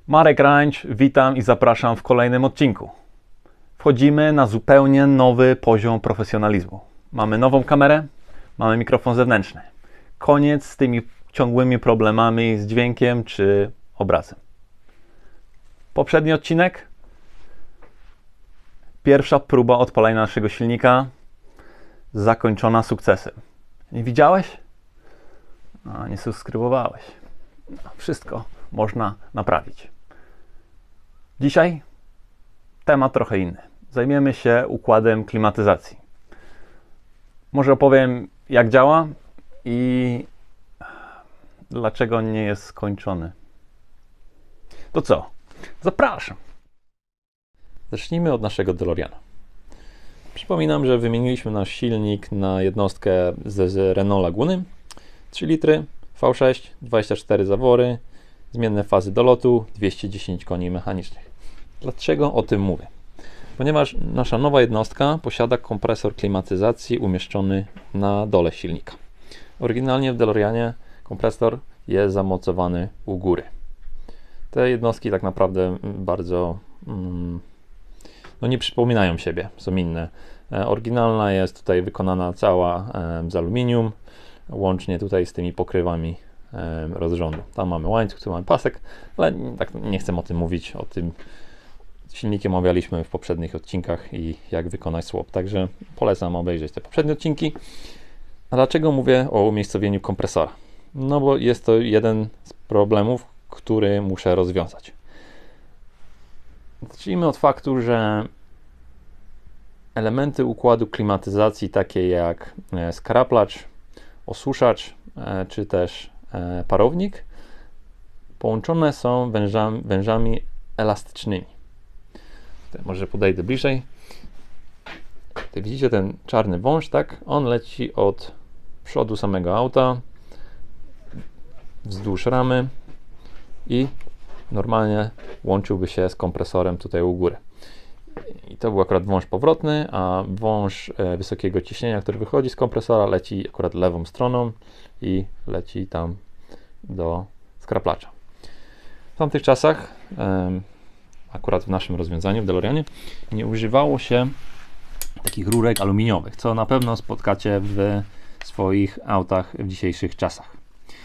Marek Rańcz, witam i zapraszam w kolejnym odcinku. Wchodzimy na zupełnie nowy poziom profesjonalizmu. Mamy nową kamerę, mamy mikrofon zewnętrzny. Koniec z tymi ciągłymi problemami z dźwiękiem czy obrazem. Poprzedni odcinek. Pierwsza próba odpalenia naszego silnika zakończona sukcesem. Nie widziałeś? Nie subskrybowałeś. Wszystko można naprawić. Dzisiaj temat trochę inny. Zajmiemy się układem klimatyzacji. Może opowiem, jak działa i dlaczego nie jest skończony. To co? Zapraszam! Zacznijmy od naszego DeLoreana. Przypominam, że wymieniliśmy nasz silnik na jednostkę z Renault Laguny. 3 litry, V6, 24 zawory, zmienne fazy dolotu, 210 koni mechanicznych. Dlaczego o tym mówię? Ponieważ nasza nowa jednostka posiada kompresor klimatyzacji umieszczony na dole silnika. Oryginalnie w DeLoreanie kompresor jest zamocowany u góry. Te jednostki tak naprawdę bardzo nie przypominają siebie, są inne. Oryginalna jest tutaj wykonana cała z aluminium, łącznie tutaj z tymi pokrywami rozrządu. Tam mamy łańcuch, tu mamy pasek, ale tak nie chcę o tym mówić. O tym silnikiem omawialiśmy w poprzednich odcinkach i jak wykonać swap. Także polecam obejrzeć te poprzednie odcinki. A dlaczego mówię o umiejscowieniu kompresora? No bo jest to jeden z problemów, który muszę rozwiązać. Zacznijmy od faktu, że elementy układu klimatyzacji takie jak skraplacz, osuszacz czy też parownik połączone są wężami elastycznymi. Tutaj może podejdę bliżej. Tutaj widzicie ten czarny wąż, tak? On leci od przodu samego auta wzdłuż ramy i normalnie łączyłby się z kompresorem tutaj u góry. I to był akurat wąż powrotny, a wąż wysokiego ciśnienia, który wychodzi z kompresora, leci akurat lewą stroną i leci tam do skraplacza. W tamtych czasach, akurat w naszym rozwiązaniu w DeLoreanie, nie używało się takich rurek aluminiowych, co na pewno spotkacie w swoich autach w dzisiejszych czasach.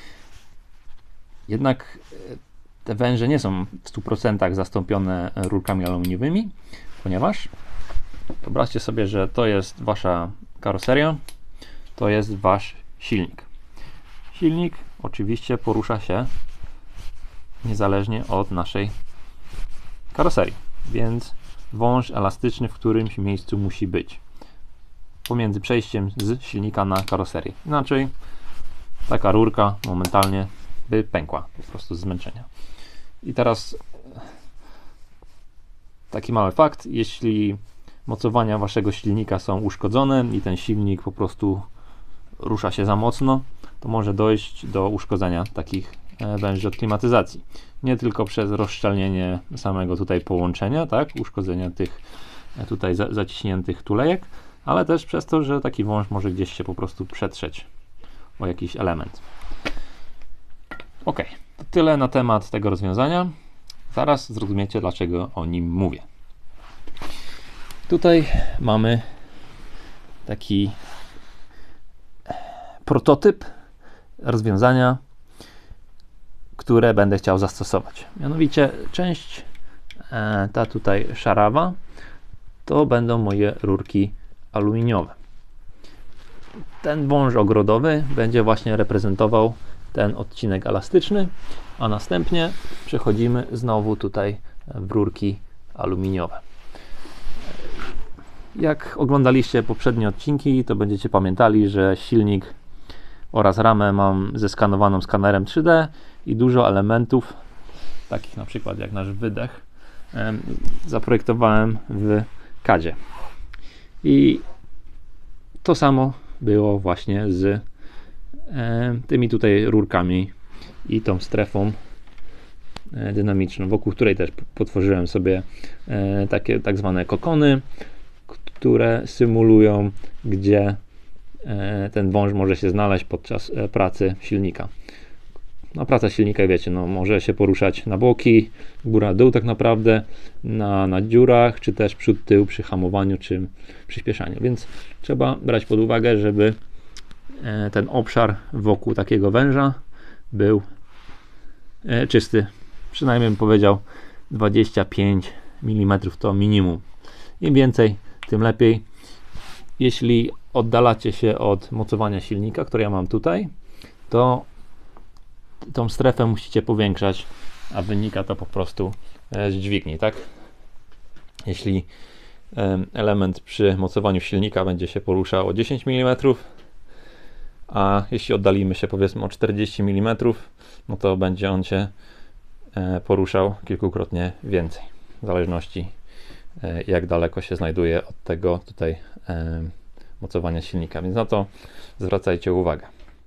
Jednak te węże nie są w 100% zastąpione rurkami aluminiowymi, ponieważ wyobraźcie sobie, że to jest wasza karoseria, to jest wasz silnik. Silnik oczywiście porusza się niezależnie od naszej karoserii, więc wąż elastyczny w którymś miejscu musi być pomiędzy przejściem z silnika na karoserię. Inaczej taka rurka momentalnie by pękła po prostu z zmęczenia. I teraz taki mały fakt, jeśli mocowania waszego silnika są uszkodzone i ten silnik po prostu rusza się za mocno, to może dojść do uszkodzenia takich węży od klimatyzacji. Nie tylko przez rozszczelnienie samego tutaj połączenia, tak, uszkodzenia tych tutaj zaciśniętych tulejek, ale też przez to, że taki wąż może gdzieś się po prostu przetrzeć o jakiś element. Ok, to tyle na temat tego rozwiązania. Zaraz zrozumiecie, dlaczego o nim mówię. Tutaj mamy taki prototyp rozwiązania, które będę chciał zastosować. Mianowicie część ta tutaj szarawa to będą moje rurki aluminiowe. Ten wąż ogrodowy będzie właśnie reprezentował ten odcinek elastyczny, a następnie przechodzimy znowu tutaj w rurki aluminiowe. Jak oglądaliście poprzednie odcinki, to będziecie pamiętali, że silnik oraz ramę mam zeskanowaną skanerem 3D i dużo elementów, takich na przykład jak nasz wydech, zaprojektowałem w CAD-zie. I to samo było właśnie z tymi tutaj rurkami i tą strefą dynamiczną, wokół której też potworzyłem sobie takie tak zwane kokony, które symulują, gdzie ten wąż może się znaleźć podczas pracy silnika. No, praca silnika, wiecie, no, może się poruszać na boki, góra, dół tak naprawdę, na dziurach, czy też przód, tył przy hamowaniu, czy przyspieszaniu. Więc trzeba brać pod uwagę, żeby ten obszar wokół takiego węża był czysty. Przynajmniej bym powiedział 25 mm to minimum. Im więcej, tym lepiej. Jeśli oddalacie się od mocowania silnika, które ja mam tutaj, to tą strefę musicie powiększać, a wynika to po prostu z dźwigni, tak? Jeśli element przy mocowaniu silnika będzie się poruszał o 10 mm, a jeśli oddalimy się powiedzmy o 40 mm, no to będzie on się poruszał kilkukrotnie więcej, w zależności jak daleko się znajduje od tego tutaj mocowania silnika, więc na to zwracajcie uwagę.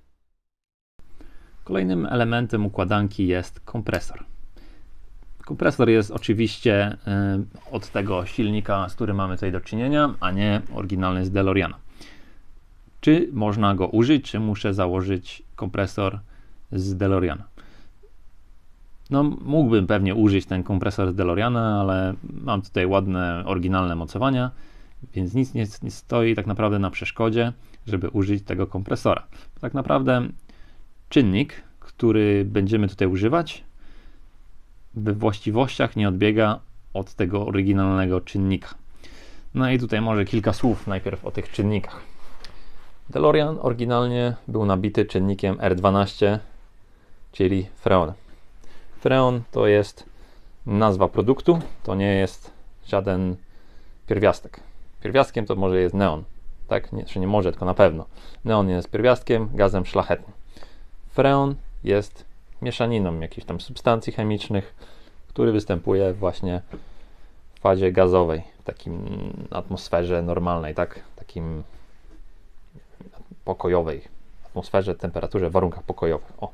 Kolejnym elementem układanki jest kompresor. Kompresor jest oczywiście od tego silnika, z którym mamy tutaj do czynienia, a nie oryginalny z DeLoreana. Czy można go użyć, czy muszę założyć kompresor z DeLoreana? No, mógłbym pewnie użyć ten kompresor z DeLoreana, ale mam tutaj ładne, oryginalne mocowania, więc nic nie stoi tak naprawdę na przeszkodzie, żeby użyć tego kompresora. Tak naprawdę czynnik, który będziemy tutaj używać, we właściwościach nie odbiega od tego oryginalnego czynnika. No i tutaj może kilka słów najpierw o tych czynnikach. DeLorean oryginalnie był nabity czynnikiem R12, czyli freon. Freon to jest nazwa produktu, to nie jest żaden pierwiastek. Pierwiastkiem to może jest neon, tak? Nie może, tylko na pewno. Neon jest pierwiastkiem, gazem szlachetnym. Freon jest mieszaniną jakichś tam substancji chemicznych, który występuje właśnie w fazie gazowej, w takim atmosferze normalnej, tak? Takim pokojowej atmosferze, temperaturze, warunkach pokojowych. O.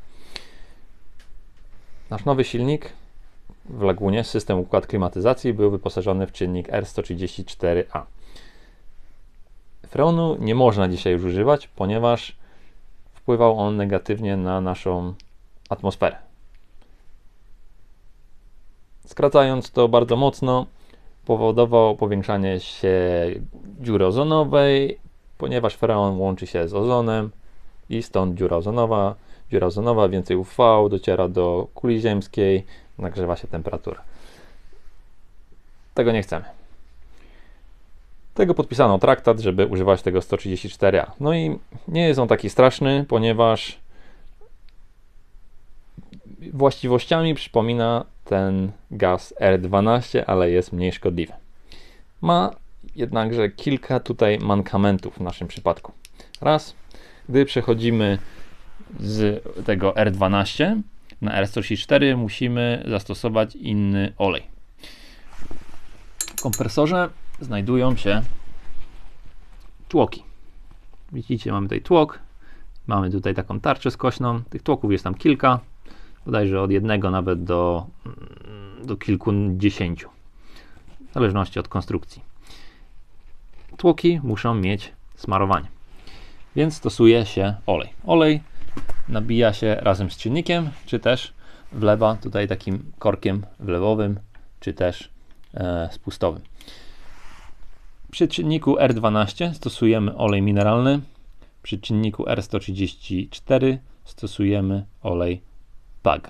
Nasz nowy silnik w Lagunie, system układ klimatyzacji, był wyposażony w czynnik R134A. Freonu nie można dzisiaj już używać, ponieważ wpływał on negatywnie na naszą atmosferę. Skracając to bardzo mocno, powodował powiększanie się dziury ozonowej, ponieważ freon łączy się z ozonem i stąd dziura ozonowa, więcej UV dociera do kuli ziemskiej, nagrzewa się temperatura. Tego nie chcemy. Tego podpisano traktat, żeby używać tego 134A. No i nie jest on taki straszny, ponieważ właściwościami przypomina ten gaz R12, ale jest mniej szkodliwy. Ma jednakże kilka tutaj mankamentów w naszym przypadku. Raz, gdy przechodzimy z tego R12 na R134, musimy zastosować inny olej. W kompresorze znajdują się tłoki. Widzicie, mamy tutaj tłok, mamy tutaj taką tarczę skośną. Tych tłoków jest tam kilka, bodajże od jednego nawet do kilkudziesięciu, w zależności od konstrukcji. Tłoki muszą mieć smarowanie, więc stosuje się olej. Olej nabija się razem z czynnikiem, czy też wlewa tutaj takim korkiem wlewowym, czy też spustowym. Przy czynniku R12 stosujemy olej mineralny, przy czynniku R134 stosujemy olej PAG.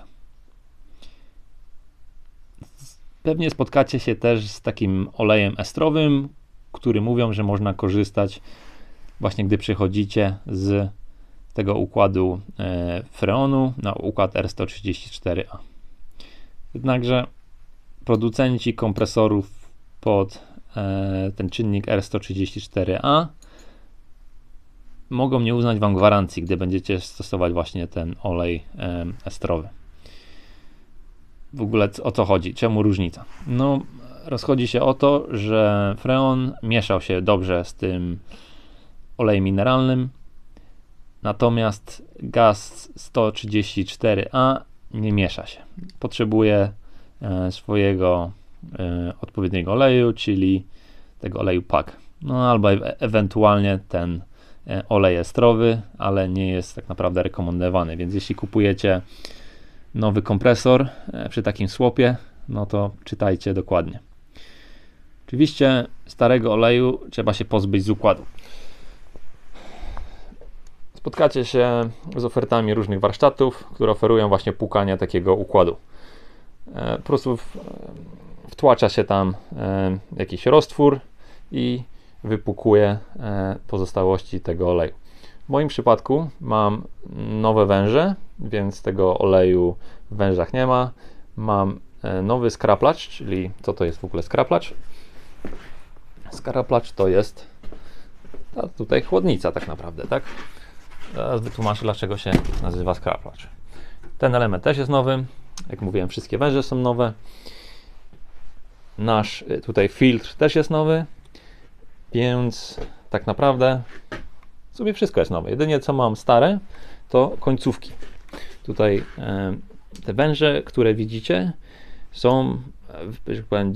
Pewnie spotkacie się też z takim olejem estrowym, który mówią, że można korzystać właśnie gdy przechodzicie z tego układu freonu na układ R134A. Jednakże producenci kompresorów pod ten czynnik R134A mogą nie uznać Wam gwarancji, gdy będziecie stosować właśnie ten olej estrowy. W ogóle o co chodzi? Czemu różnica? No, rozchodzi się o to, że freon mieszał się dobrze z tym olejem mineralnym, natomiast gaz 134A nie miesza się. Potrzebuje swojego odpowiedniego oleju, czyli tego oleju PAG. No albo ewentualnie ten olej estrowy, ale nie jest tak naprawdę rekomendowany, więc jeśli kupujecie nowy kompresor przy takim słopie, no to czytajcie dokładnie. Oczywiście starego oleju trzeba się pozbyć z układu. Spotkacie się z ofertami różnych warsztatów, które oferują właśnie płukanie takiego układu. Po prostu wtłacza się tam jakiś roztwór i wypłukuje pozostałości tego oleju. W moim przypadku mam nowe węże, więc tego oleju w wężach nie ma. Mam nowy skraplacz, czyli co to jest w ogóle skraplacz? Skraplacz to jest tutaj chłodnica tak naprawdę, tak? Zaraz wytłumaczę, dlaczego się nazywa skraplacz. Ten element też jest nowy. Jak mówiłem, wszystkie węże są nowe. Nasz tutaj filtr też jest nowy, więc tak naprawdę sobie wszystko jest nowe. Jedynie co mam stare, to końcówki. Tutaj te węże, które widzicie, są że powiem,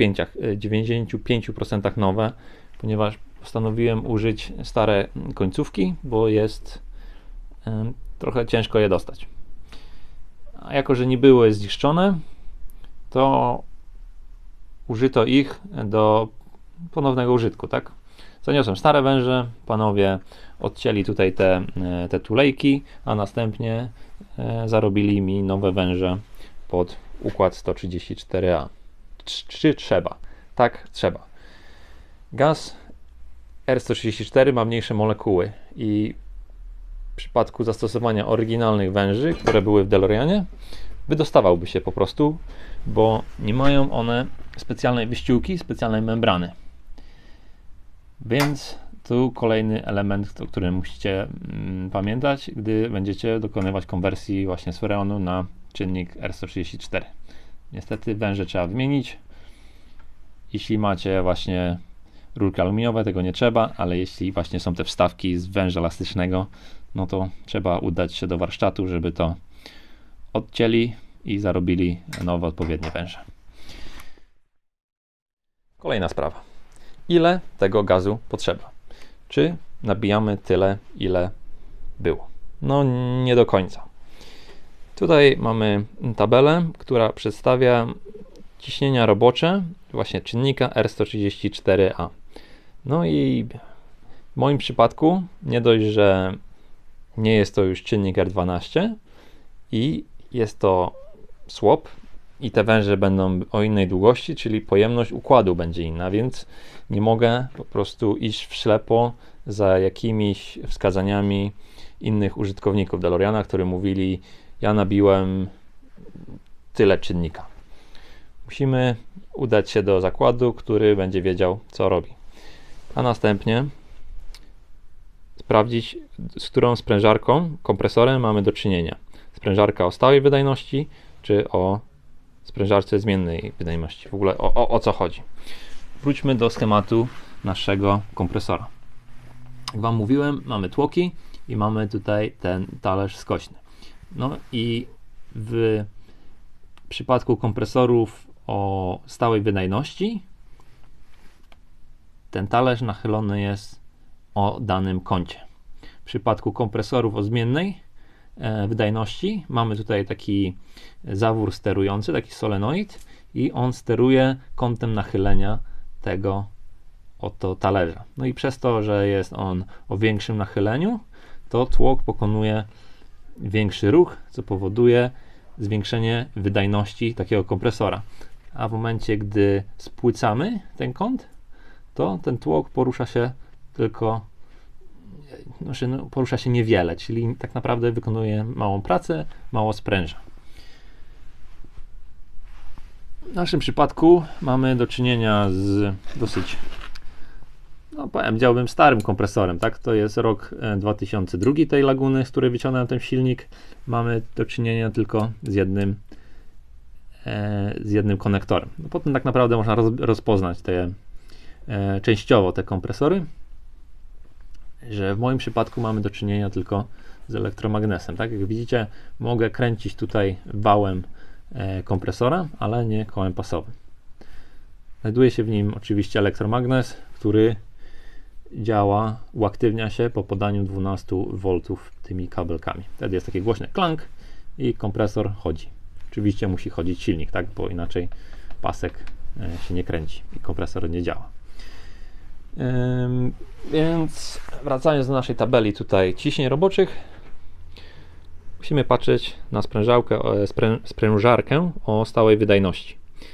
95% nowe, ponieważ postanowiłem użyć stare końcówki, bo jest trochę ciężko je dostać. A jako że nie były zniszczone, to użyto ich do ponownego użytku, tak? Zaniosłem stare węże, panowie odcięli tutaj te tulejki, a następnie zarobili mi nowe węże pod układ 134A. Czy trzeba? Tak, trzeba. Gaz R134 ma mniejsze molekuły i w przypadku zastosowania oryginalnych węży, które były w DeLoreanie, wydostawałby się po prostu, bo nie mają one specjalnej wyściółki, specjalnej membrany. Więc tu kolejny element, o którym musicie pamiętać, gdy będziecie dokonywać konwersji właśnie z freonu na czynnik R134. Niestety węże trzeba wymienić. Jeśli macie właśnie rurki aluminiowe, tego nie trzeba, ale jeśli właśnie są te wstawki z węża elastycznego, no to trzeba udać się do warsztatu, żeby to odcięli i zarobili nowe odpowiednie węże. Kolejna sprawa. Ile tego gazu potrzeba? Czy nabijamy tyle, ile było? No nie do końca. Tutaj mamy tabelę, która przedstawia ciśnienia robocze właśnie czynnika R134A. No i w moim przypadku nie dość, że nie jest to już czynnik R12 i jest to słop i te węże będą o innej długości, czyli pojemność układu będzie inna, więc nie mogę po prostu iść w ślepo za jakimiś wskazaniami innych użytkowników DeLoreana, którzy mówili: ja nabiłem tyle czynnika. Musimy udać się do zakładu, który będzie wiedział, co robi. A następnie sprawdzić, z którą sprężarką, kompresorem mamy do czynienia. Sprężarka o stałej wydajności, czy o sprężarce zmiennej wydajności. W ogóle o co chodzi. Wróćmy do schematu naszego kompresora. Jak Wam mówiłem, mamy tłoki i mamy tutaj ten talerz skośny. No i w przypadku kompresorów o stałej wydajności ten talerz nachylony jest o danym kącie. W przypadku kompresorów o zmiennej wydajności mamy tutaj taki zawór sterujący, taki solenoid i on steruje kątem nachylenia tego oto talerza. No i przez to, że jest on o większym nachyleniu, to tłok pokonuje większy ruch, co powoduje zwiększenie wydajności takiego kompresora. A w momencie, gdy spłycamy ten kąt, to ten tłok porusza się tylko, porusza się niewiele, czyli tak naprawdę wykonuje małą pracę, mało spręża. W naszym przypadku mamy do czynienia z dosyć, powiedziałbym, starym kompresorem, tak? To jest rok 2002 tej Laguny, z której wyciągnąłem ten silnik. Mamy do czynienia tylko z jednym konektorem. No potem tak naprawdę można rozpoznać częściowo te kompresory, że w moim przypadku mamy do czynienia tylko z elektromagnesem. Tak? Jak widzicie, mogę kręcić tutaj wałem kompresora, ale nie kołem pasowym. Znajduje się w nim oczywiście elektromagnes, który uaktywnia się po podaniu 12 V tymi kabelkami. Wtedy jest taki głośny klank i kompresor chodzi. Oczywiście musi chodzić silnik, tak, bo inaczej pasek się nie kręci i kompresor nie działa. Więc wracając do naszej tabeli tutaj ciśnień roboczych, musimy patrzeć na sprężarkę o stałej wydajności.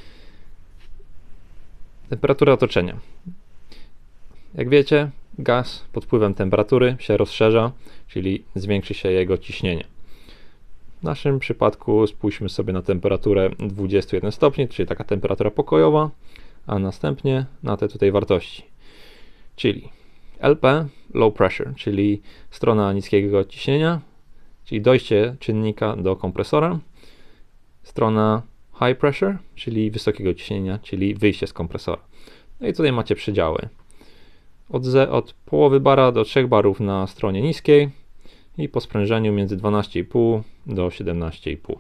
Temperatura otoczenia. Jak wiecie, gaz pod wpływem temperatury się rozszerza, czyli zwiększy się jego ciśnienie. W naszym przypadku spójrzmy sobie na temperaturę 21 stopni, czyli taka temperatura pokojowa, a następnie na te tutaj wartości. Czyli LP, low pressure, czyli strona niskiego ciśnienia, czyli dojście czynnika do kompresora. Strona high pressure, czyli wysokiego ciśnienia, czyli wyjście z kompresora. No i tutaj macie przedziały. Od połowy bara do 3 barów na stronie niskiej i po sprężeniu między 12,5 do 17,5.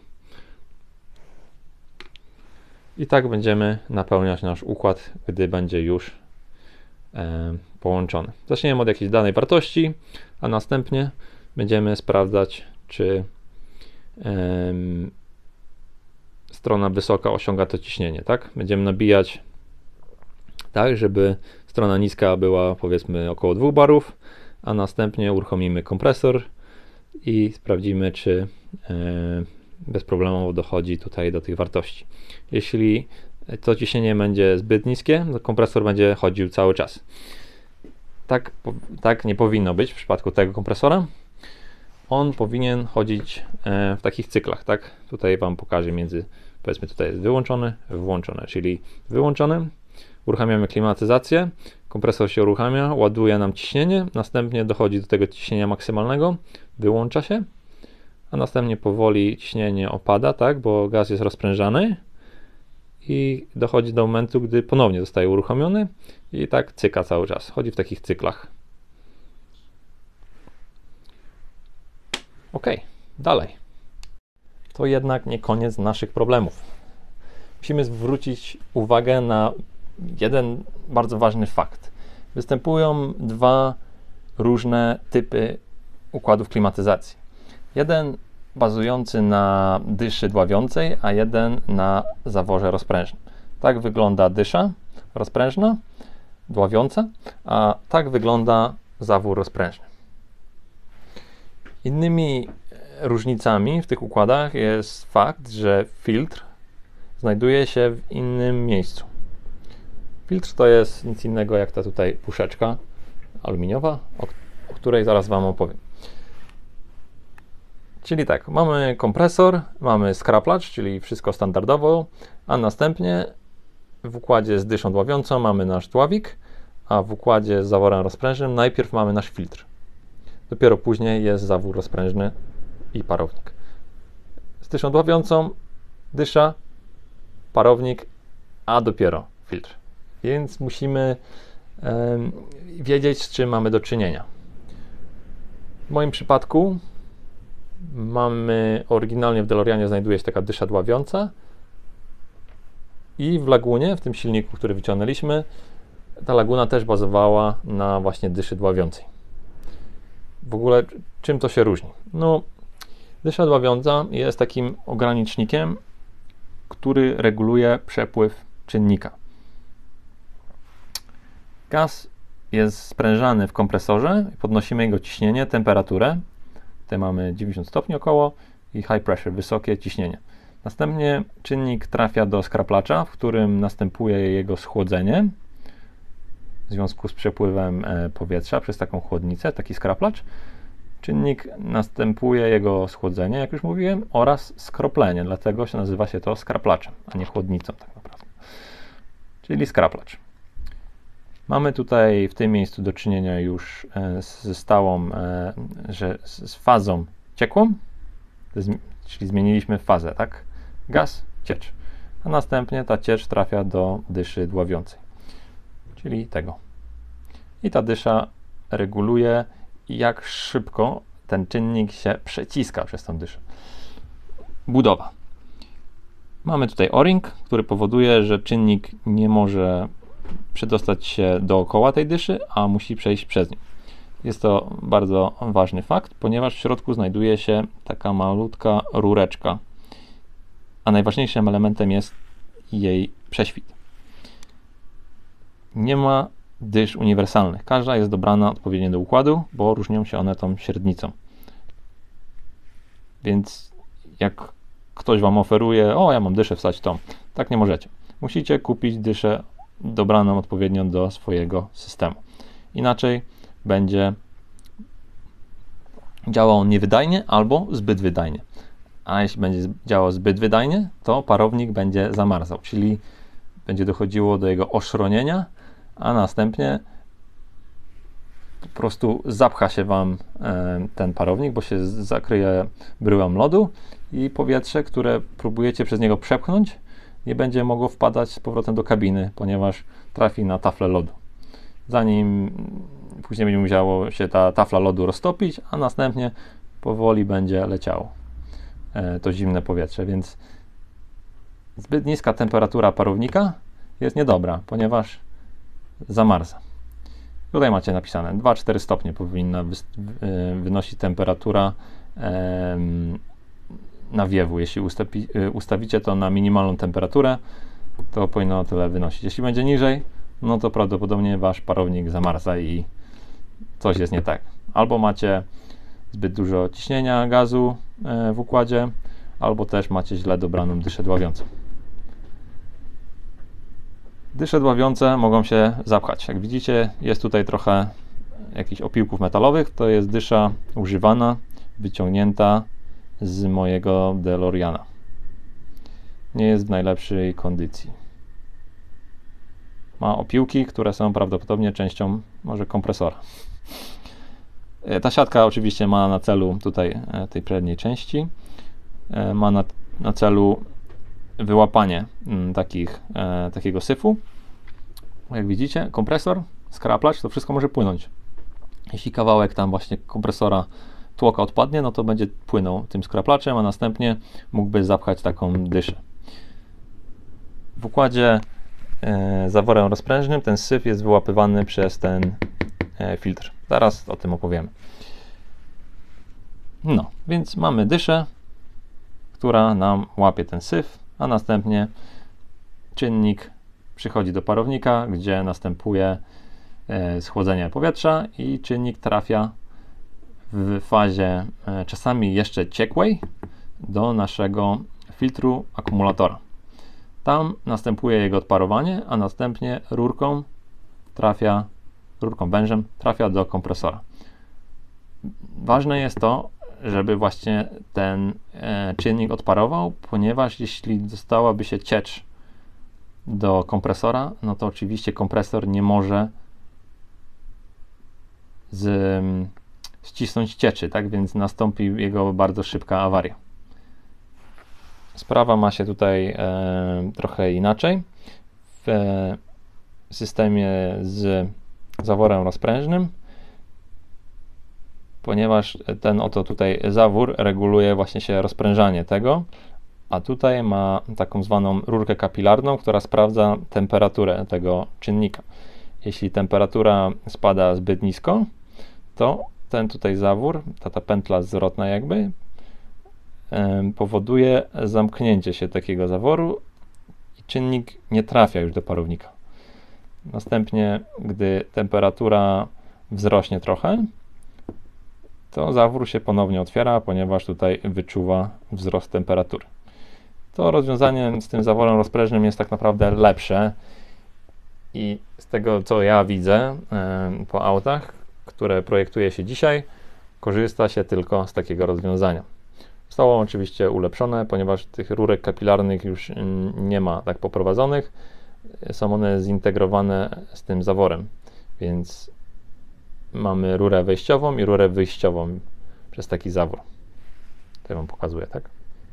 I tak będziemy napełniać nasz układ, gdy będzie już połączony. Zaczniemy od jakiejś danej wartości, a następnie będziemy sprawdzać, czy strona wysoka osiąga to ciśnienie, tak? Będziemy nabijać tak, żeby strona niska była powiedzmy około 2 barów, a następnie uruchomimy kompresor i sprawdzimy, czy bezproblemowo dochodzi tutaj do tych wartości. Jeśli to ciśnienie będzie zbyt niskie, to kompresor będzie chodził cały czas. Tak nie powinno być w przypadku tego kompresora. On powinien chodzić w takich cyklach, tak? Tutaj Wam pokażę powiedzmy tutaj jest wyłączony, włączony, czyli wyłączony. Uruchamiamy klimatyzację, kompresor się uruchamia, ładuje nam ciśnienie, następnie dochodzi do tego ciśnienia maksymalnego, wyłącza się, a następnie powoli ciśnienie opada, tak, bo gaz jest rozprężany i dochodzi do momentu, gdy ponownie zostaje uruchomiony i tak cyka cały czas, chodzi w takich cyklach. Ok, dalej. To jednak nie koniec naszych problemów. Musimy zwrócić uwagę na jeden bardzo ważny fakt. Występują dwa różne typy układów klimatyzacji. Jeden bazujący na dyszy dławiącej, a jeden na zaworze rozprężnym. Tak wygląda dysza rozprężna, dławiąca, a tak wygląda zawór rozprężny. Innymi różnicami w tych układach jest fakt, że filtr znajduje się w innym miejscu. Filtr to jest nic innego jak ta tutaj puszeczka aluminiowa, o której zaraz Wam opowiem. Czyli tak, mamy kompresor, mamy skraplacz, czyli wszystko standardowo, a następnie w układzie z dyszą dławiącą mamy nasz dławik, a w układzie z zaworem rozprężnym najpierw mamy nasz filtr. Dopiero później jest zawór rozprężny i parownik. Z dyszą dławiącą dysza, parownik, a dopiero filtr. Więc musimy wiedzieć, z czym mamy do czynienia. W moim przypadku oryginalnie w DeLoreanie znajduje się taka dysza dławiąca i w Lagunie, w tym silniku, który wyciągnęliśmy, ta Laguna też bazowała na właśnie dyszy dławiącej. W ogóle czym to się różni? No, dysza dławiąca jest takim ogranicznikiem, który reguluje przepływ czynnika. Gaz jest sprężany w kompresorze, podnosimy jego ciśnienie, temperaturę. Tutaj mamy 90 stopni około i high pressure, wysokie ciśnienie. Następnie czynnik trafia do skraplacza, w którym następuje jego schłodzenie w związku z przepływem powietrza przez taką chłodnicę, taki skraplacz. Czynnik następuje jego schłodzenie, jak już mówiłem, oraz skroplenie, dlatego nazywa się to skraplaczem, a nie chłodnicą tak naprawdę. Czyli skraplacz. Mamy tutaj w tym miejscu do czynienia już ze stałą, z fazą ciekłą, czyli zmieniliśmy fazę, tak? Gaz, ciecz. A następnie ta ciecz trafia do dyszy dławiącej, czyli tego. I ta dysza reguluje, jak szybko ten czynnik się przeciska przez tą dyszę. Budowa. Mamy tutaj o-ring, który powoduje, że czynnik nie może przedostać się dookoła tej dyszy, a musi przejść przez nią. Jest to bardzo ważny fakt, ponieważ w środku znajduje się taka malutka rureczka, a najważniejszym elementem jest jej prześwit. Nie ma dysz uniwersalnych. Każda jest dobrana odpowiednio do układu, bo różnią się one tą średnicą. Więc jak ktoś Wam oferuje, o ja mam dyszę, wstać tą, tak nie możecie. Musicie kupić dyszę dobraną odpowiednio do swojego systemu. Inaczej będzie działał on niewydajnie albo zbyt wydajnie. A jeśli będzie działał zbyt wydajnie, to parownik będzie zamarzał, czyli będzie dochodziło do jego oszronienia, a następnie po prostu zapcha się Wam ten parownik, bo się zakryje bryłą lodu i powietrze, które próbujecie przez niego przepchnąć, nie będzie mogło wpadać z powrotem do kabiny, ponieważ trafi na taflę lodu. Zanim później będzie musiało się ta tafla lodu roztopić, a następnie powoli będzie leciało to zimne powietrze, więc zbyt niska temperatura parownika jest niedobra, ponieważ zamarza. Tutaj macie napisane 2-4 stopnie powinna wynosić temperatura nawiewu. Jeśli ustawicie to na minimalną temperaturę, to powinno tyle wynosić. Jeśli będzie niżej, no to prawdopodobnie Wasz parownik zamarza i coś jest nie tak. Albo macie zbyt dużo ciśnienia gazu w układzie, albo też macie źle dobraną dyszę dławiącą. Dysze dławiące mogą się zapchać. Jak widzicie, jest tutaj trochę jakichś opiłków metalowych. To jest dysza używana, wyciągnięta z mojego DeLoreana. Nie jest w najlepszej kondycji. Ma opiłki, które są prawdopodobnie częścią może kompresora. Ta siatka oczywiście ma na celu tutaj tej przedniej części, ma na celu wyłapanie takiego syfu. Jak widzicie, kompresor, skraplacz, to wszystko może płynąć. Jeśli kawałek tam właśnie kompresora tłoka odpadnie, no to będzie płynął tym skraplaczem, a następnie mógłby zapchać taką dyszę. W układzie zaworem rozprężnym ten syf jest wyłapywany przez ten filtr. Zaraz o tym opowiemy. No, więc mamy dyszę, która nam łapie ten syf, a następnie czynnik przychodzi do parownika, gdzie następuje schłodzenie powietrza i czynnik trafia w fazie czasami jeszcze ciekłej do naszego filtru akumulatora. Tam następuje jego odparowanie, a następnie rurką wężem trafia do kompresora. Ważne jest to, żeby właśnie ten czynnik odparował, ponieważ jeśli dostałaby się ciecz do kompresora, no to oczywiście kompresor nie może ścisnąć cieczy, tak więc nastąpi jego bardzo szybka awaria. Sprawa ma się tutaj trochę inaczej. W systemie z zaworem rozprężnym, ponieważ ten oto tutaj zawór reguluje właśnie się rozprężanie tego, a tutaj ma taką zwaną rurkę kapilarną, która sprawdza temperaturę tego czynnika. Jeśli temperatura spada zbyt nisko, to ten tutaj zawór, ta pętla zwrotna jakby, powoduje zamknięcie się takiego zaworu i czynnik nie trafia już do parownika. Następnie, gdy temperatura wzrośnie trochę, to zawór się ponownie otwiera, ponieważ tutaj wyczuwa wzrost temperatury. To rozwiązanie z tym zaworem rozprężnym jest tak naprawdę lepsze i z tego, co ja widzę po autach, które projektuje się dzisiaj, korzysta się tylko z takiego rozwiązania. Zostało oczywiście ulepszone, ponieważ tych rurek kapilarnych już nie ma tak poprowadzonych. Są one zintegrowane z tym zaworem, więc mamy rurę wejściową i rurę wyjściową przez taki zawór. To Wam pokazuję, tak?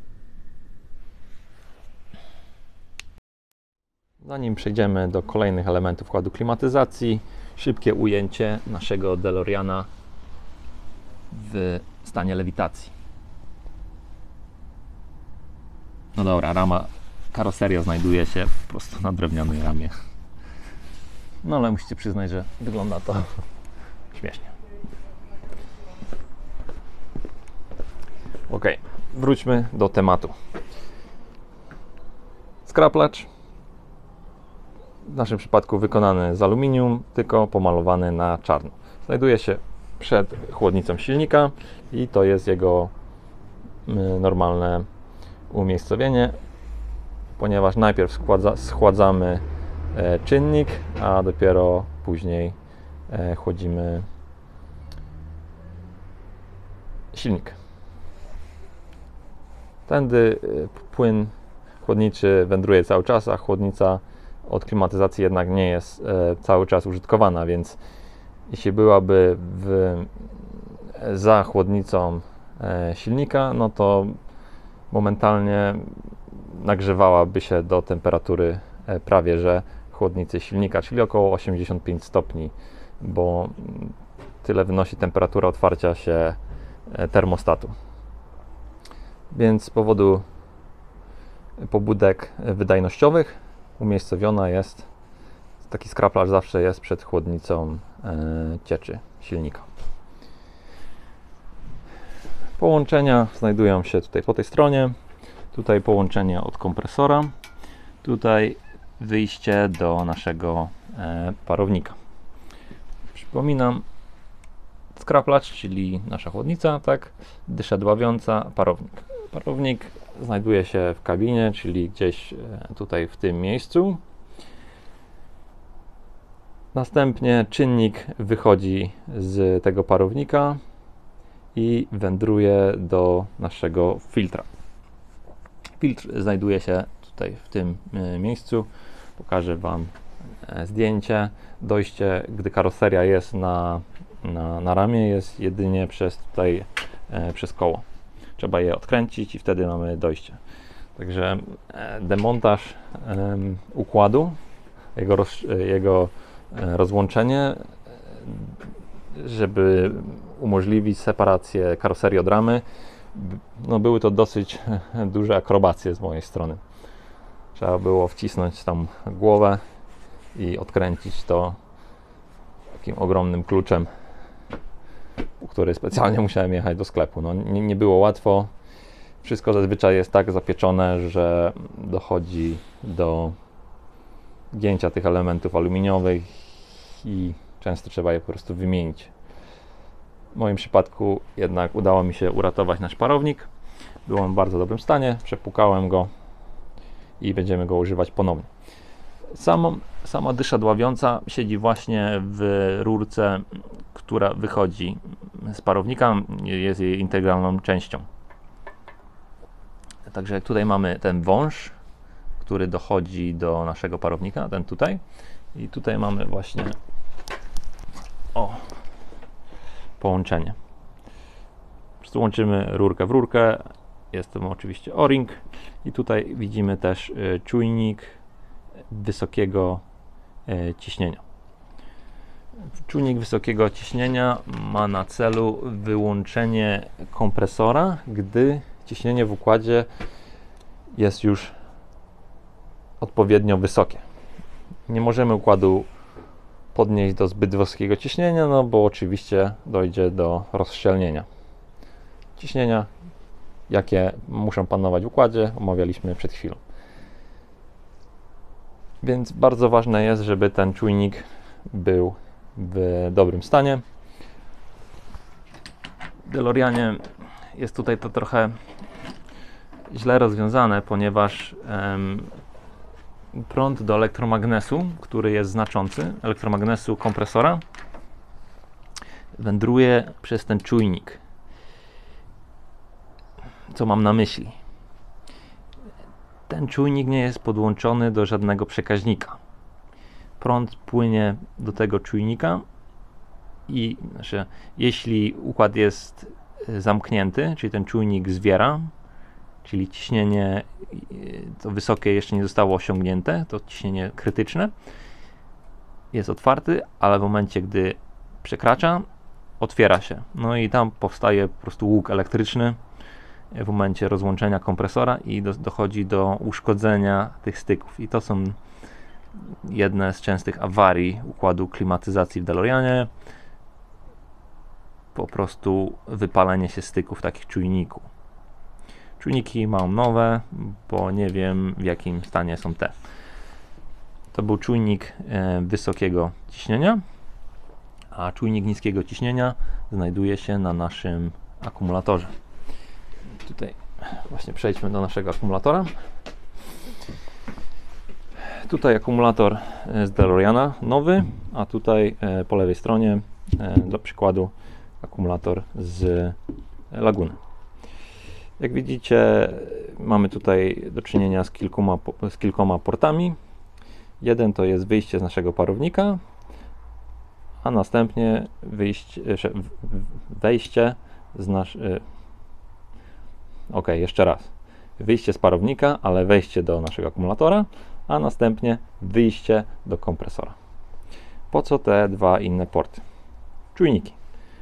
Zanim przejdziemy do kolejnych elementów układu klimatyzacji, szybkie ujęcie naszego DeLoreana w stanie lewitacji. No dobra, karoseria znajduje się po prostu na drewnianej ramie. No ale musicie przyznać, że wygląda to śmiesznie. Ok, wróćmy do tematu. Skraplacz w naszym przypadku wykonany z aluminium, tylko pomalowany na czarno. Znajduje się przed chłodnicą silnika i to jest jego normalne umiejscowienie, ponieważ najpierw schładzamy czynnik, a dopiero później chłodzimy silnik. Tędy płyn chłodniczy wędruje cały czas, a chłodnica od klimatyzacji jednak nie jest cały czas użytkowana, więc jeśli byłaby za chłodnicą silnika, no to momentalnie nagrzewałaby się do temperatury prawie że chłodnicy silnika, czyli około 85 stopni, bo tyle wynosi temperatura otwarcia się termostatu. Więc z powodu pobudek wydajnościowych umiejscowiona jest, taki skraplacz zawsze jest przed chłodnicą cieczy silnika. Połączenia znajdują się tutaj po tej stronie. Tutaj połączenie od kompresora. Tutaj wyjście do naszego parownika. Przypominam, skraplacz, czyli nasza chłodnica, tak, dysza dławiąca, parownik. Parownik znajduje się w kabinie, czyli gdzieś tutaj w tym miejscu. Następnie czynnik wychodzi z tego parownika i wędruje do naszego filtra. Filtr znajduje się tutaj w tym miejscu. Pokażę Wam zdjęcie. Dojście, gdy karoseria jest na ramię, jest jedynie przez koło. Trzeba je odkręcić i wtedy mamy dojście. Także demontaż układu, jego rozłączenie, żeby umożliwić separację karoserii od ramy, no były to dosyć duże akrobacje z mojej strony. Trzeba było wcisnąć tam głowę i odkręcić to takim ogromnym kluczem, który specjalnie musiałem jechać do sklepu. No, nie było łatwo. Wszystko zazwyczaj jest tak zapieczone, że dochodzi do gięcia tych elementów aluminiowych i często trzeba je po prostu wymienić. W moim przypadku jednak udało mi się uratować nasz parownik. Był on w bardzo dobrym stanie, przepłukałem go i będziemy go używać ponownie. Sama dysza dławiąca siedzi właśnie w rurce, która wychodzi z parownika, jest jej integralną częścią. Także tutaj mamy ten wąż, który dochodzi do naszego parownika, ten tutaj. I tutaj mamy właśnie połączenie. Po prostu łączymy rurkę w rurkę. Jest to oczywiście O-ring. I tutaj widzimy też czujnik wysokiego ciśnienia. Czujnik wysokiego ciśnienia ma na celu wyłączenie kompresora, gdy ciśnienie w układzie jest już odpowiednio wysokie. Nie możemy układu podnieść do zbyt wysokiego ciśnienia, no bo oczywiście dojdzie do rozszczelnienia. Ciśnienia, jakie muszą panować w układzie, omawialiśmy przed chwilą. Więc bardzo ważne jest, żeby ten czujnik był w dobrym stanie. W DeLoreanie jest tutaj to trochę źle rozwiązane, ponieważ prąd do elektromagnesu, który jest znaczący, elektromagnesu kompresora, wędruje przez ten czujnik. Co mam na myśli? Ten czujnik nie jest podłączony do żadnego przekaźnika. Prąd płynie do tego czujnika i jeśli układ jest zamknięty, czyli ten czujnik zwiera, czyli ciśnienie to wysokie jeszcze nie zostało osiągnięte, to ciśnienie krytyczne, jest otwarty, ale w momencie, gdy przekracza, otwiera się. No i tam powstaje po prostu łuk elektryczny w momencie rozłączenia kompresora i dochodzi do uszkodzenia tych styków. I to są jedne z częstych awarii układu klimatyzacji w DeLoreanie. Po prostu wypalenie się styków takich czujników. Czujniki mam nowe, bo nie wiem, w jakim stanie są te. To był czujnik wysokiego ciśnienia, a czujnik niskiego ciśnienia znajduje się na naszym akumulatorze. Tutaj właśnie przejdźmy do naszego akumulatora. Tutaj akumulator z DeLoreana nowy, a tutaj po lewej stronie dla przykładu akumulator z Laguny. Jak widzicie, mamy tutaj do czynienia z kilkoma portami. Jeden to jest wyjście z naszego parownika, a następnie wejście z jeszcze raz. Wyjście z parownika, ale wejście do naszego akumulatora, a następnie wyjście do kompresora. Po co te dwa inne porty? Czujniki.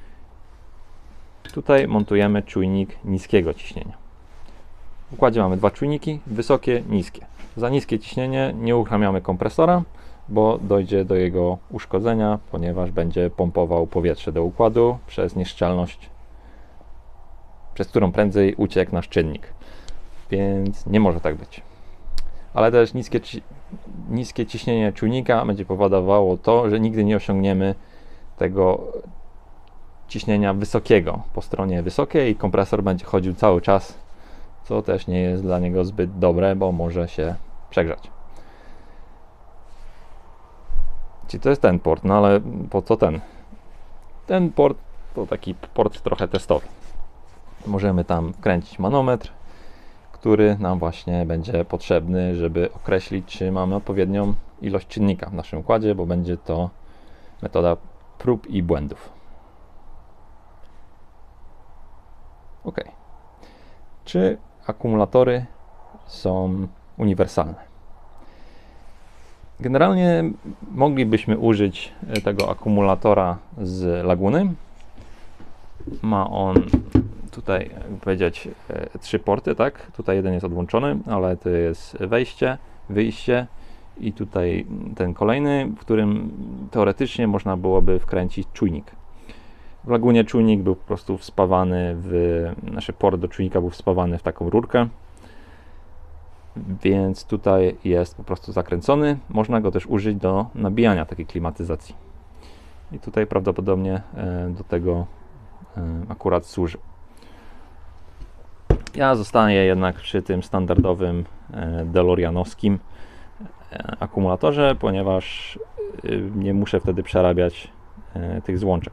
Tutaj montujemy czujnik niskiego ciśnienia. W układzie mamy dwa czujniki, wysokie, niskie. Za niskie ciśnienie nie uruchamiamy kompresora, bo dojdzie do jego uszkodzenia, ponieważ będzie pompował powietrze do układu przez nieszczelność, przez którą prędzej uciekł nasz czynnik. Więc nie może tak być. Ale też niskie ciśnienie czujnika będzie powodowało to, że nigdy nie osiągniemy tego ciśnienia wysokiego po stronie wysokiej i kompresor będzie chodził cały czas, co też nie jest dla niego zbyt dobre, bo może się przegrzać. Czyli to jest ten port, no ale po co ten? Ten port to taki port trochę testowy. Możemy tam wkręcić manometr, który nam właśnie będzie potrzebny, żeby określić, czy mamy odpowiednią ilość czynnika w naszym układzie, bo będzie to metoda prób i błędów. OK. Czy akumulatory są uniwersalne? Generalnie moglibyśmy użyć tego akumulatora z Laguny. Ma on tutaj, jakby powiedzieć, 3 porty, tak? Tutaj jeden jest odłączony, ale to jest wejście, wyjście i tutaj ten kolejny, w którym teoretycznie można byłoby wkręcić czujnik. W Lagunie czujnik był po prostu wspawany port do czujnika był wspawany w taką rurkę, więc tutaj jest po prostu zakręcony. Można go też użyć do nabijania takiej klimatyzacji. I tutaj prawdopodobnie do tego akurat służy. Ja zostaję jednak przy tym standardowym DeLoreanowskim akumulatorze, ponieważ nie muszę wtedy przerabiać tych złączek.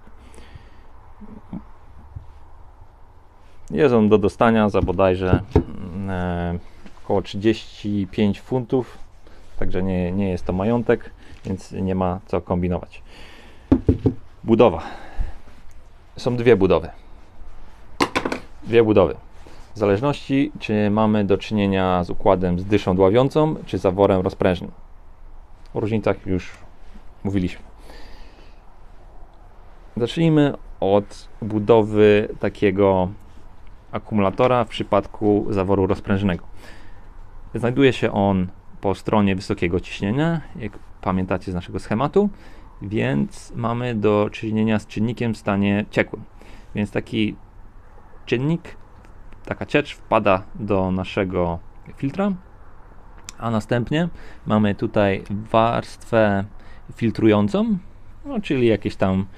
Jest on do dostania za bodajże około 35 funtów, także nie jest to majątek, więc nie ma co kombinować. Budowa. Są dwie budowy. W zależności, czy mamy do czynienia z układem z dyszą dławiącą, czy zaworem rozprężnym. O różnicach już mówiliśmy. Zacznijmy od budowy takiego akumulatora w przypadku zaworu rozprężnego. Znajduje się on po stronie wysokiego ciśnienia, jak pamiętacie z naszego schematu, więc mamy do czynienia z czynnikiem w stanie ciekłym. Więc taki czynnik, taka ciecz wpada do naszego filtra, a następnie mamy tutaj warstwę filtrującą, no, czyli jakieś tam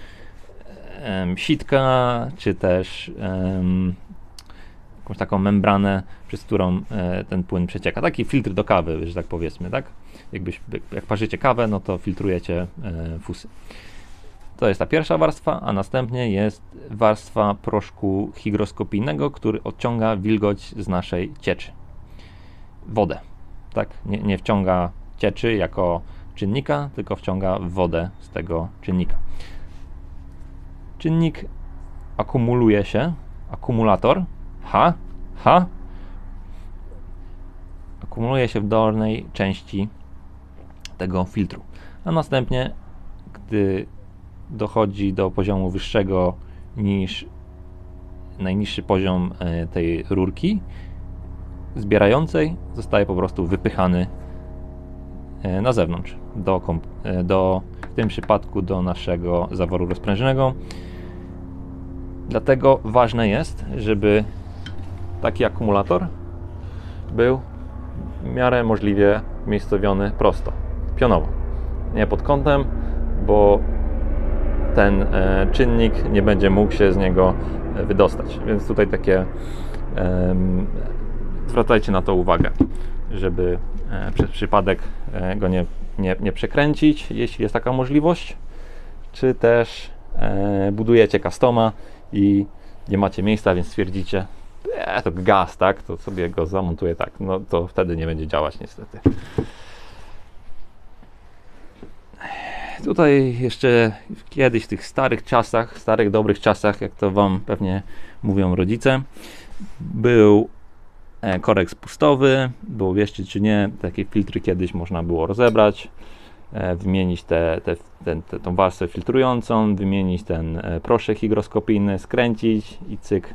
sitka, czy też jakąś taką membranę, przez którą ten płyn przecieka. Taki filtr do kawy, że tak powiedzmy, tak? Jak parzycie kawę, no to filtrujecie fusy. To jest ta pierwsza warstwa, a następnie jest warstwa proszku hygroskopijnego, który odciąga wilgoć z naszej cieczy. Wodę, tak? Nie wciąga cieczy jako czynnika, tylko wciąga wodę z tego czynnika. Czynnik akumuluje się, akumulator, akumuluje się w dolnej części tego filtru, a następnie, gdy dochodzi do poziomu wyższego niż najniższy poziom tej rurki zbierającej, zostaje po prostu wypychany na zewnątrz, w tym przypadku do naszego zaworu rozprężonego. Dlatego ważne jest, żeby taki akumulator był w miarę możliwie umiejscowiony prosto, pionowo, nie pod kątem, bo ten czynnik nie będzie mógł się z niego wydostać, więc tutaj takie zwracajcie na to uwagę, żeby przez przypadek go nie przekręcić, jeśli jest taka możliwość, czy też budujecie customa i nie macie miejsca, więc stwierdzicie, to gaz, tak, to sobie go zamontuję tak, no to wtedy nie będzie działać niestety. Tutaj jeszcze kiedyś w tych starych czasach, starych dobrych czasach, jak to wam pewnie mówią rodzice, był korek spustowy, bo wierzcie czy nie, takie filtry kiedyś można było rozebrać, wymienić tą warstwę filtrującą, wymienić ten proszek hygroskopijny, skręcić i cyk,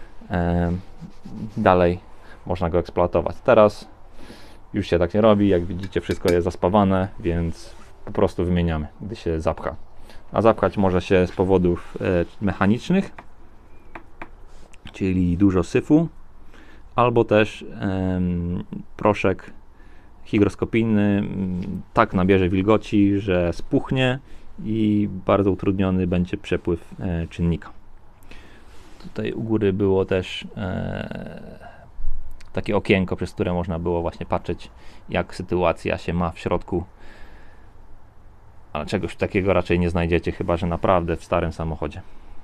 dalej można go eksploatować. Teraz już się tak nie robi, jak widzicie wszystko jest zaspawane, więc po prostu wymieniamy, gdy się zapcha. A zapchać może się z powodów mechanicznych, czyli dużo syfu, albo też proszek hygroskopijny tak nabierze wilgoci, że spuchnie i bardzo utrudniony będzie przepływ czynnika. Tutaj u góry było też takie okienko, przez które można było właśnie patrzeć, jak sytuacja się ma w środku, ale czegoś takiego raczej nie znajdziecie, chyba że naprawdę w starym samochodzie.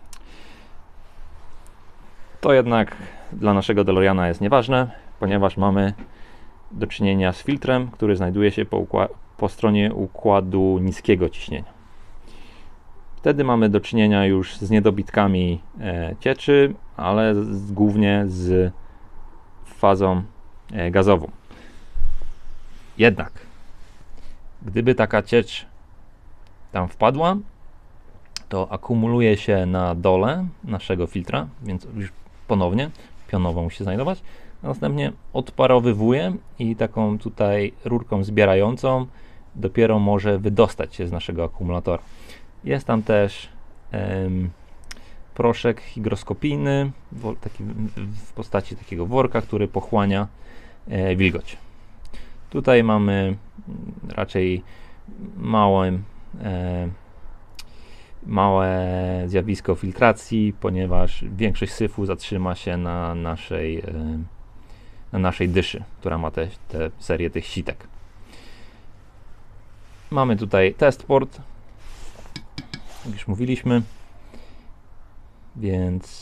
To jednak dla naszego DeLoreana jest nieważne, ponieważ mamy do czynienia z filtrem, który znajduje się po stronie układu niskiego ciśnienia. Wtedy mamy do czynienia już z niedobitkami cieczy, ale głównie z fazą gazową. Jednak, gdyby taka ciecz tam wpadła, to akumuluje się na dole naszego filtra, więc już ponownie pionowo musi znajdować. Następnie odparowywuje i taką tutaj rurką zbierającą dopiero może wydostać się z naszego akumulatora. Jest tam też proszek hygroskopijny taki w postaci takiego worka, który pochłania wilgoć. Tutaj mamy raczej małe zjawisko filtracji, ponieważ większość syfu zatrzyma się na naszej dyszy, która ma tę serię tych sitek. Mamy tutaj test port, jak już mówiliśmy, więc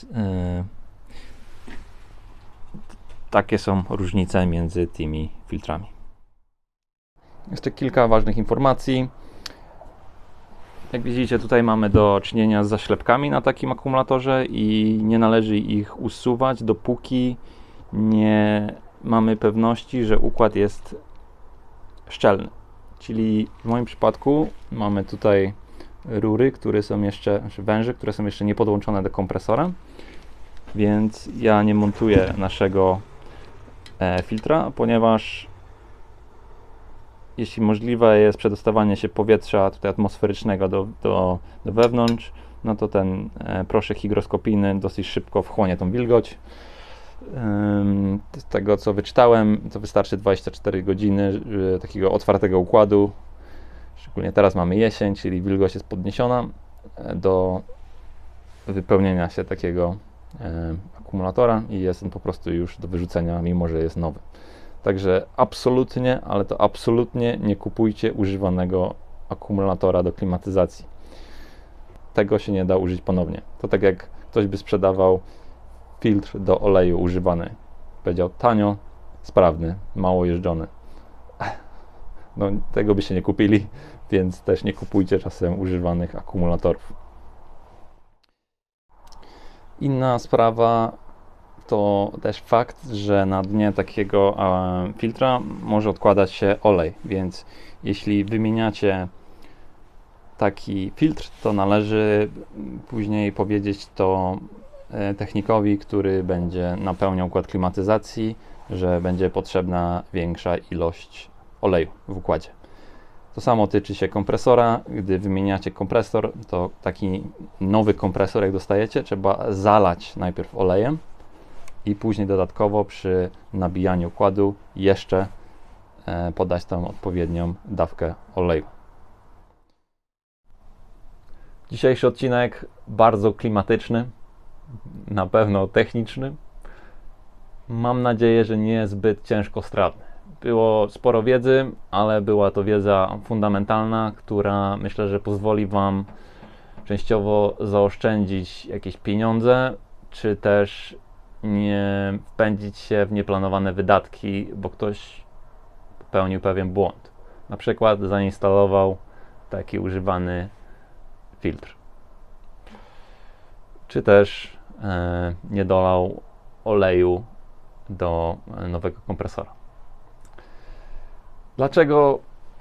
takie są różnice między tymi filtrami. Jeszcze kilka ważnych informacji. Jak widzicie, tutaj mamy do czynienia z zaślepkami na takim akumulatorze i nie należy ich usuwać, dopóki nie mamy pewności, że układ jest szczelny. Czyli w moim przypadku mamy tutaj rury, które są jeszcze, znaczy węże, które są jeszcze nie podłączone do kompresora, więc ja nie montuję naszego filtra, ponieważ jeśli możliwe jest przedostawanie się powietrza tutaj atmosferycznego do wewnątrz, no to ten proszek hygroskopijny dosyć szybko wchłonie tą wilgoć. Z tego co wyczytałem, to wystarczy 24 godziny takiego otwartego układu. Szczególnie teraz mamy jesień, czyli wilgoć jest podniesiona do wypełnienia się takiego akumulatora i jest on po prostu już do wyrzucenia, mimo że jest nowy. Także absolutnie, ale to absolutnie nie kupujcie używanego akumulatora do klimatyzacji. Tego się nie da użyć ponownie. To tak jak ktoś by sprzedawał filtr do oleju używany. Powiedział tanio, sprawny, mało jeżdżony. No tego by się nie kupili, więc też nie kupujcie czasem używanych akumulatorów. Inna sprawa to też fakt, że na dnie takiego filtra może odkładać się olej, więc jeśli wymieniacie taki filtr, to należy później powiedzieć to technikowi, który będzie napełniał układ klimatyzacji, że będzie potrzebna większa ilość oleju w układzie. To samo tyczy się kompresora. Gdy wymieniacie kompresor, to taki nowy kompresor jak dostajecie, trzeba zalać najpierw olejem i później dodatkowo przy nabijaniu układu jeszcze podać tą odpowiednią dawkę oleju. Dzisiejszy odcinek bardzo klimatyczny, na pewno techniczny. Mam nadzieję, że nie zbyt ciężkostrawny. Było sporo wiedzy, ale była to wiedza fundamentalna, która myślę, że pozwoli Wam częściowo zaoszczędzić jakieś pieniądze, czy też nie wpędzić się w nieplanowane wydatki, bo ktoś popełnił pewien błąd. Na przykład zainstalował taki używany filtr, czy też nie dolał oleju do nowego kompresora. Dlaczego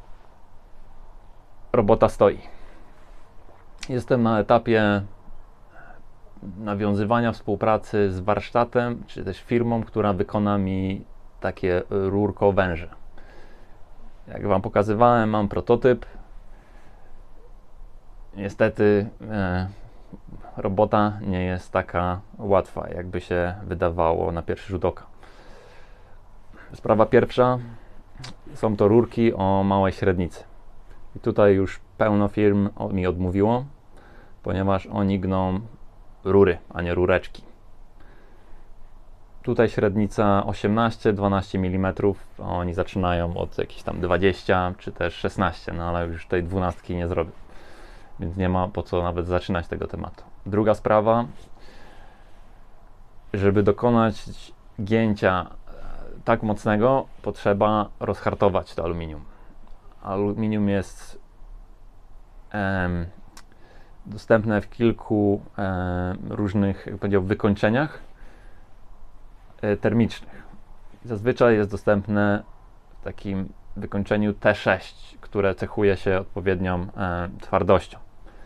robota stoi? Jestem na etapie nawiązywania współpracy z warsztatem, czy też firmą, która wykona mi takie rurko węże. Jak Wam pokazywałem, mam prototyp. Niestety robota nie jest taka łatwa, jakby się wydawało na pierwszy rzut oka. Sprawa pierwsza, są to rurki o małej średnicy. I tutaj już pełno firm mi odmówiło, ponieważ oni gną rury, a nie rureczki. Tutaj średnica 18-12 mm, a oni zaczynają od jakichś tam 20 czy też 16, no ale już tej 12 nie zrobię. Więc nie ma po co nawet zaczynać tego tematu. Druga sprawa, żeby dokonać gięcia tak mocnego, potrzeba rozhartować to aluminium. Aluminium jest dostępne w kilku różnych, jak powiedział, wykończeniach termicznych. Zazwyczaj jest dostępne w takim wykończeniu T6, które cechuje się odpowiednią twardością.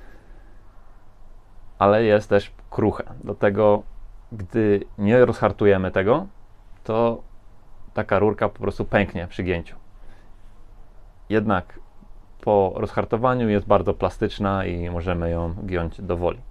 Ale jest też kruche. Dlatego, gdy nie rozhartujemy tego, to taka rurka po prostu pęknie przy gięciu. Jednak po rozhartowaniu jest bardzo plastyczna i możemy ją giąć do woli.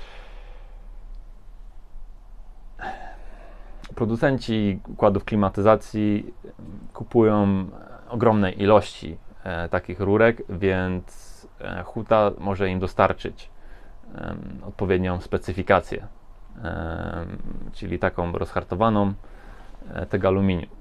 Producenci układów klimatyzacji kupują ogromne ilości takich rurek, więc huta może im dostarczyć odpowiednią specyfikację, czyli taką rozhartowaną tego aluminium.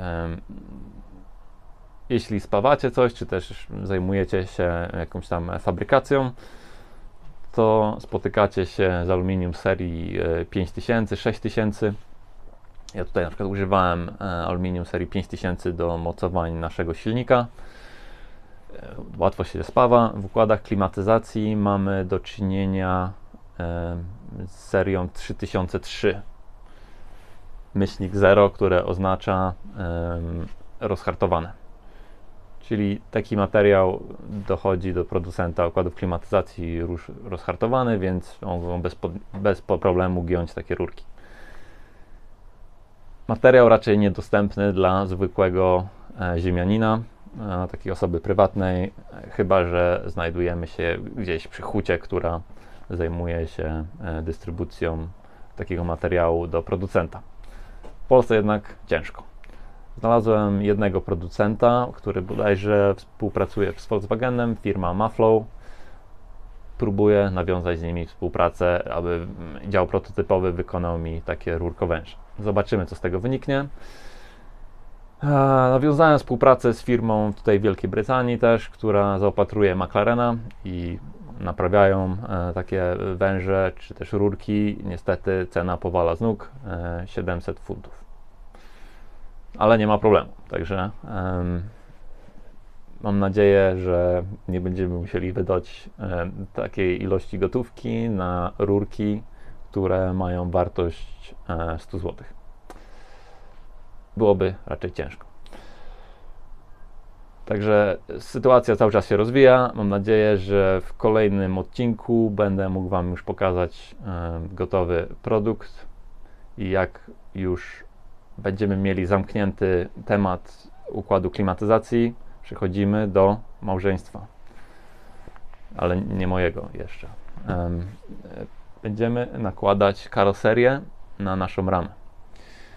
Jeśli spawacie coś, czy też zajmujecie się jakąś tam fabrykacją, to spotykacie się z aluminium serii 5000, 6000. Ja tutaj na przykład używałem aluminium serii 5000 do mocowań naszego silnika. Łatwo się spawa. W układach klimatyzacji mamy do czynienia z serią 3003 myślnik 0, które oznacza rozhartowane. Czyli taki materiał dochodzi do producenta układów klimatyzacji już rozhartowany, więc mogą bez problemu giąć takie rurki. Materiał raczej niedostępny dla zwykłego ziemianina, takiej osoby prywatnej, chyba że znajdujemy się gdzieś przy hucie, która zajmuje się dystrybucją takiego materiału do producenta. W Polsce jednak ciężko. Znalazłem jednego producenta, który bodajże współpracuje z Volkswagenem, firma Maflow. Próbuję nawiązać z nimi współpracę, aby dział prototypowy wykonał mi takie rurko węże. Zobaczymy, co z tego wyniknie. Nawiązałem współpracę z firmą tutaj w Wielkiej Brytanii też, która zaopatruje McLarena i naprawiają takie węże czy też rurki. Niestety cena powala z nóg, 700 funtów. Ale nie ma problemu, także mam nadzieję, że nie będziemy musieli wydać takiej ilości gotówki na rurki, które mają wartość 100 zł. Byłoby raczej ciężko. Także sytuacja cały czas się rozwija. Mam nadzieję, że w kolejnym odcinku będę mógł Wam już pokazać gotowy produkt i jak już będziemy mieli zamknięty temat układu klimatyzacji, przechodzimy do małżeństwa, ale nie mojego jeszcze. Będziemy nakładać karoserię na naszą ramę.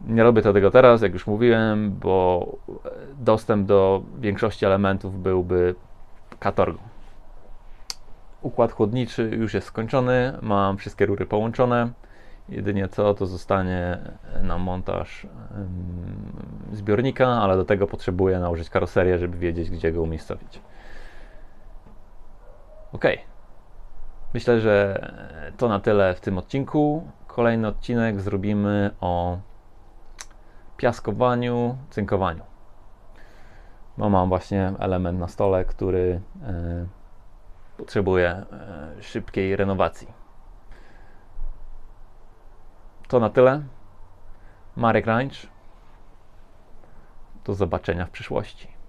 Nie robię tego teraz, jak już mówiłem, bo dostęp do większości elementów byłby katorgą. Układ chłodniczy już jest skończony, mam wszystkie rury połączone. Jedynie co, to zostanie na montaż zbiornika, ale do tego potrzebuję nałożyć karoserię, żeby wiedzieć, gdzie go umiejscowić. Ok. Myślę, że to na tyle w tym odcinku. Kolejny odcinek zrobimy o piaskowaniu, cynkowaniu. Bo mam właśnie element na stole, który potrzebuje szybkiej renowacji. To na tyle. Marek Rańcz. Do zobaczenia w przyszłości.